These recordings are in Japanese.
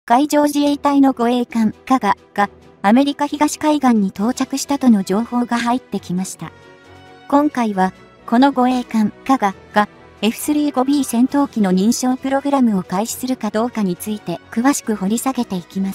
海上自衛隊の護衛艦加賀がアメリカ東海岸に到着したとの情報が入ってきました。今回はこの護衛艦加賀が F-35B 戦闘機の認証プログラムを開始するかどうかについて詳しく掘り下げていきます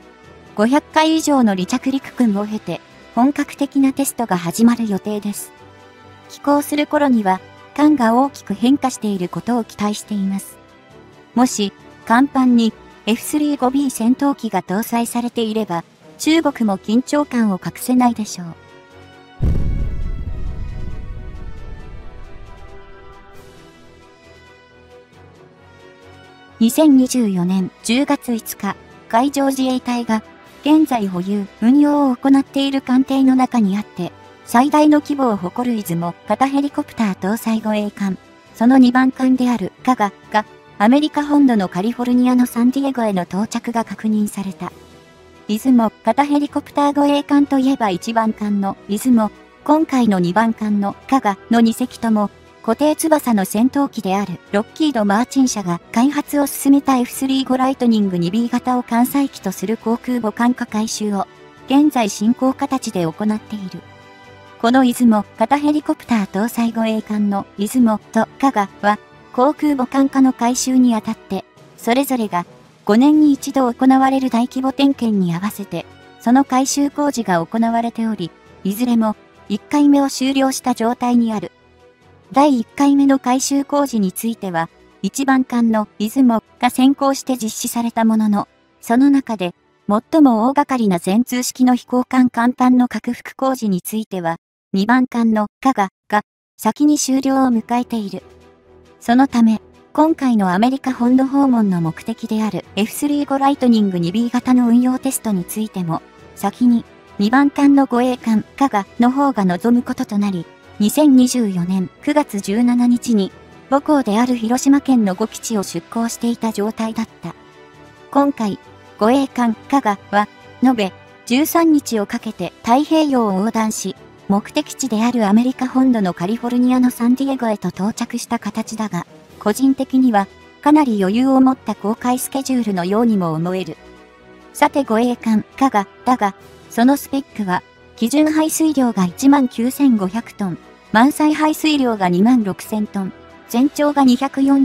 。500回以上の離着陸訓を経て本格的なテストが始まる予定です。寄港する頃には艦が大きく変化していることを期待しています。もし甲板に F-35B 戦闘機が搭載されていれば中国も緊張感を隠せないでしょう。2024年10月5日、海上自衛隊が現在保有・運用を行っている艦艇の中にあって、最大の規模を誇る出雲型ヘリコプター搭載護衛艦、その2番艦である加賀が、アメリカ本土のカリフォルニアのサンディエゴへの到着が確認された。出雲型ヘリコプター護衛艦といえば1番艦の出雲、今回の2番艦の加賀の2隻とも、固定翼の戦闘機であるロッキード・マーチン社が開発を進めた F-35 ライトニング 2B 型を艦載機とする航空母艦化改修を現在進行形で行っている。この出雲型ヘリコプター搭載護衛艦の出雲と加賀は航空母艦化の改修にあたってそれぞれが5年に一度行われる大規模点検に合わせてその改修工事が行われており、いずれも1回目を終了した状態にある。第1回目の改修工事については、1番艦の出雲が先行して実施されたものの、その中で最も大掛かりな全通式の飛行艦甲板の拡幅工事については、2番艦の加賀が先に終了を迎えている。そのため、今回のアメリカ本土訪問の目的である F-35 ライトニング 2B 型の運用テストについても、先に2番艦の護衛艦加賀の方が望むこととなり、2024年9月17日に母港である広島県の5基地を出港していた状態だった。今回、護衛艦加賀は延べ13日をかけて太平洋を横断し、目的地であるアメリカ本土のカリフォルニアのサンディエゴへと到着した形だが、個人的にはかなり余裕を持った航海スケジュールのようにも思える。さて護衛艦加賀だが、そのスペックは基準排水量が 19,500 トン、満載排水量が 26,000 トン、全長が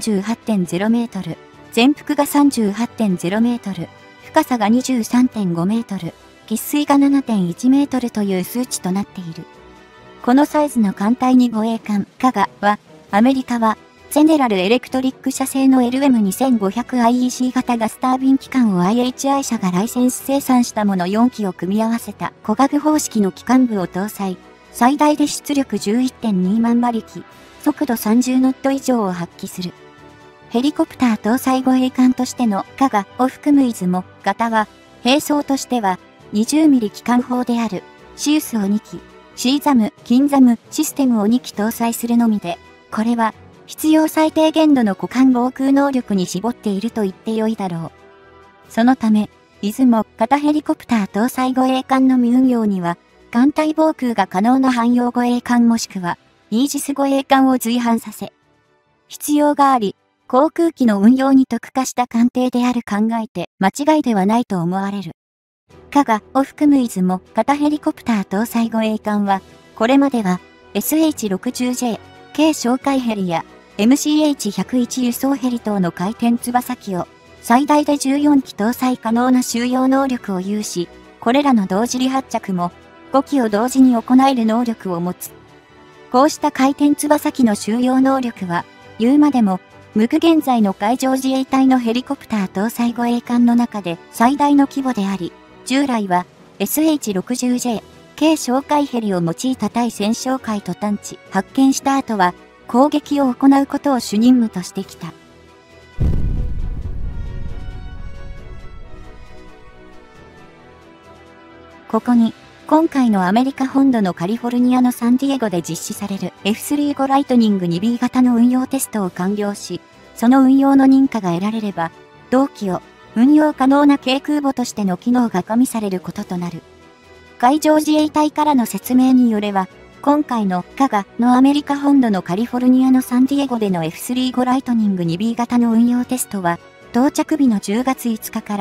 248.0 メートル、全幅が 38.0 メートル、深さが 23.5 メートル、喫水が 7.1 メートルという数値となっている。このサイズの艦隊に護衛艦加賀は、アメリカはゼネラルエレクトリック社製の LM2500IEC 型ガスタービン機関を IHI 社がライセンス生産したもの4機を組み合わせた小型方式の機関部を搭載。最大で出力 11.2 万馬力、速度30ノット以上を発揮する。ヘリコプター搭載護衛艦としての加賀を含む出雲型は、兵装としては20ミリ機関砲であるシウスを2機、シーザム、キンザムシステムを2機搭載するのみで、これは必要最低限度の股間防空能力に絞っていると言ってよいだろう。そのため、出雲型ヘリコプター搭載護衛艦の未運用には、艦隊防空が可能な汎用護衛艦もしくは、イージス護衛艦を随伴させ、必要があり、航空機の運用に特化した艦艇である考えて間違いではないと思われる。加賀を含む出雲型ヘリコプター搭載護衛艦は、これまでは SH-60J、軽哨戒ヘリや MCH-101 輸送ヘリ等の回転翼機を最大で14機搭載可能な収容能力を有し、これらの同時離発着も5機を同時に行える能力を持つ。こうした回転翼機の収容能力は、言うまでも、無垢現在の海上自衛隊のヘリコプター搭載護衛艦の中で最大の規模であり、従来は SH-60J、軽哨戒ヘリを用いた対戦哨戒と探知、発見した後は攻撃を行うことを主任務としてきた。ここに、今回のアメリカ本土のカリフォルニアのサンディエゴで実施される F-35 ライトニング 2B 型の運用テストを完了し、その運用の認可が得られれば、同機を運用可能な軽空母としての機能が加味されることとなる。海上自衛隊からの説明によれば、今回の加賀のアメリカ本土のカリフォルニアのサンディエゴでの F-35 ライトニング 2B 型の運用テストは、到着日の10月5日から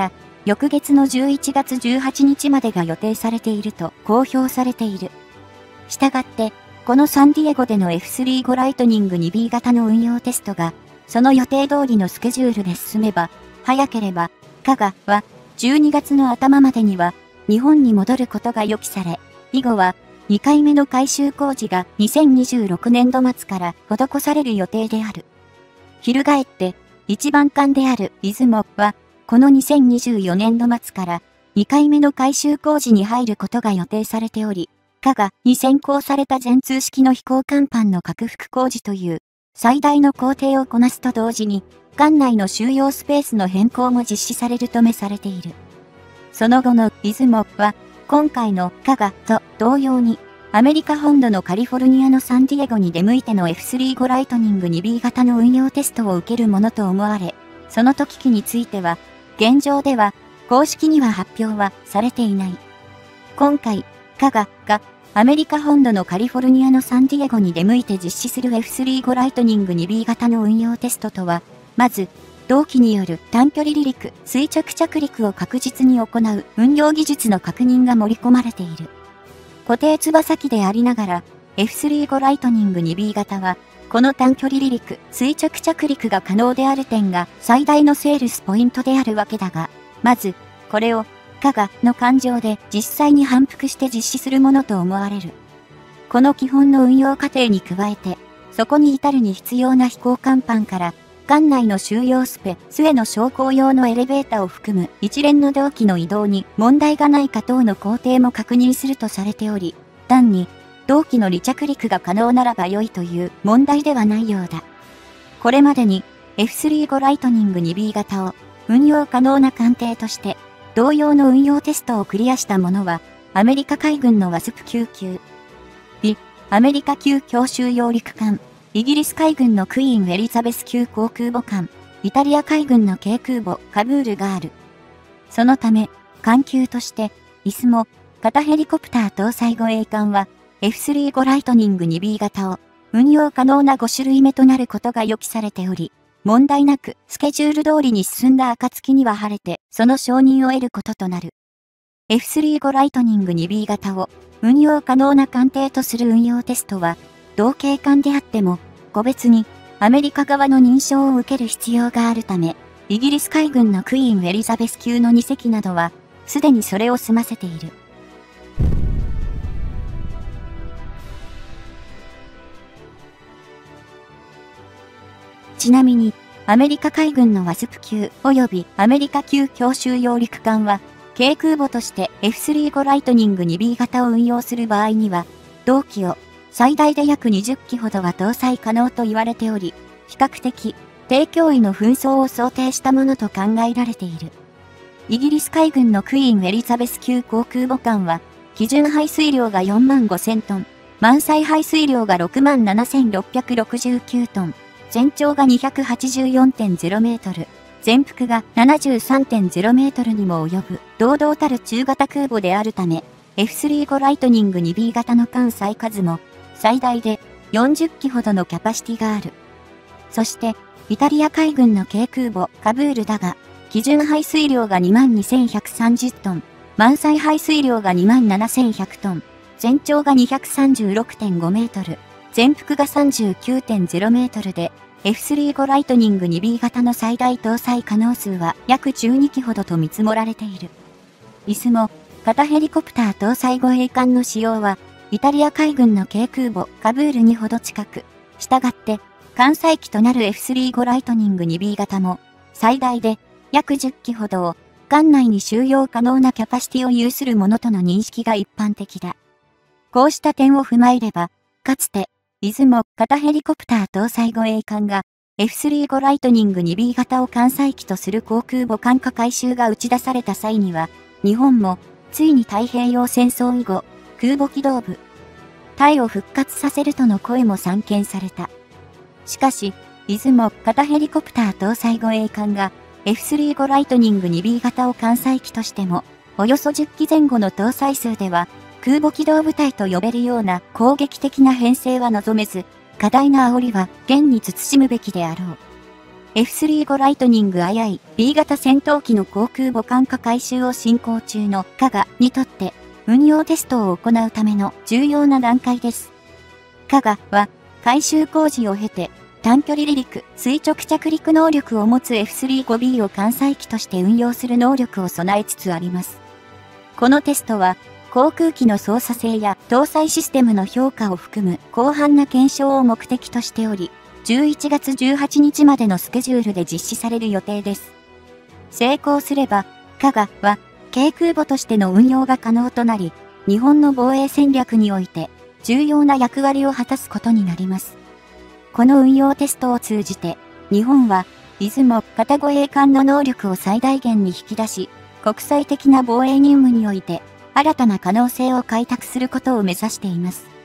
翌月の11月18日までが予定されていると公表されている。したがって、このサンディエゴでの F35 ライトニング 2B 型の運用テストが、その予定通りのスケジュールで進めば、早ければ、カガは12月の頭までには日本に戻ることが予期され、以後は2回目の改修工事が2026年度末から施される予定である。翻って、一番艦である出雲は、この2024年度末から2回目の改修工事に入ることが予定されており、加賀に先行された全通式の飛行甲板の拡幅工事という最大の工程をこなすと同時に、艦内の収容スペースの変更も実施されるとめされている。その後の出雲は、今回の加賀と同様に、アメリカ本土のカリフォルニアのサンディエゴに出向いての F35 ライトニング 2B 型の運用テストを受けるものと思われ、その時期については、現状では、公式には発表はされていない。今回、加賀が、アメリカ本土のカリフォルニアのサンディエゴに出向いて実施する F35 ライトニング 2B 型の運用テストとは、まず、同機による短距離離陸、垂直着陸を確実に行う運用技術の確認が盛り込まれている。固定翼機でありながら、F35 ライトニング 2B 型は、この短距離離陸、垂直着陸が可能である点が最大のセールスポイントであるわけだが、まず、これを、加賀の艦上で実際に反復して実施するものと思われる。この基本の運用過程に加えて、そこに至るに必要な飛行甲板から、艦内の収容スペースへの昇降用のエレベータを含む一連の同機の移動に問題がないか等の工程も確認するとされており、単に、同機の離着陸が可能ならば良いという問題ではないようだ。これまでに F35 ライトニング 2B 型を運用可能な艦艇として同様の運用テストをクリアしたものはアメリカ海軍のワスプ9級、アメリカ級強襲揚陸艦、イギリス海軍のクイーンエリザベス級航空母艦、イタリア海軍の軽空母カブールがある。そのため、艦級として、出雲、型ヘリコプター搭載護衛艦は、F35 ライトニング 2B 型を運用可能な5種類目となることが予期されており、問題なくスケジュール通りに進んだ暁には晴れてその承認を得ることとなる。F35 ライトニング 2B 型を運用可能な艦艇とする運用テストは、同型艦であっても個別にアメリカ側の認証を受ける必要があるため、イギリス海軍のクイーンエリザベス級の2隻などは、すでにそれを済ませている。ちなみに、アメリカ海軍のワスプ級及びアメリカ級強襲揚陸艦は、軽空母として F35 ライトニング 2B 型を運用する場合には、同機を最大で約20機ほどは搭載可能と言われており、比較的低脅威の紛争を想定したものと考えられている。イギリス海軍のクイーンエリザベス級航空母艦は、基準排水量が45,000トン、満載排水量が67,669トン、全長が 284.0 メートル、全幅が 73.0 メートルにも及ぶ堂々たる中型空母であるため、F35 ライトニング 2B 型の艦載数も最大で40機ほどのキャパシティがある。そして、イタリア海軍の軽空母カブールだが、基準排水量が 22,130 トン、満載排水量が 27,100 トン、全長が 236.5 メートル、全幅が 39.0 メートルで、F35 ライトニング 2B 型の最大搭載可能数は約12機ほどと見積もられている。出雲、型ヘリコプター搭載護衛艦の使用は、イタリア海軍の軽空母カブールにほど近く、したがって、艦載機となる F35 ライトニング 2B 型も、最大で約10機ほどを、艦内に収容可能なキャパシティを有するものとの認識が一般的だ。こうした点を踏まえれば、かつて、出雲型ヘリコプター搭載護衛艦が F35 ライトニング 2B 型を艦載機とする航空母艦化改修が打ち出された際には、日本もついに太平洋戦争以後、空母機動部隊を復活させるとの声も散見された。しかし、出雲型ヘリコプター搭載護衛艦が F35 ライトニング 2B 型を艦載機としても、およそ10機前後の搭載数では、空母機動部隊と呼べるような攻撃的な編成は望めず、過大な煽りは現に慎むべきであろう。 F-35 ライトニング II-B 型戦闘機の航空母艦化改修を進行中の加賀にとって運用テストを行うための重要な段階です。加賀は改修工事を経て短距離離陸、垂直着陸能力を持つ F-35B を艦載機として運用する能力を備えつつあります。このテストは航空機の操作性や搭載システムの評価を含む広範な検証を目的としており、11月18日までのスケジュールで実施される予定です。成功すれば、加賀は軽空母としての運用が可能となり、日本の防衛戦略において重要な役割を果たすことになります。この運用テストを通じて、日本は出雲型護衛艦の能力を最大限に引き出し、国際的な防衛任務において新たな可能性を開拓することを目指しています。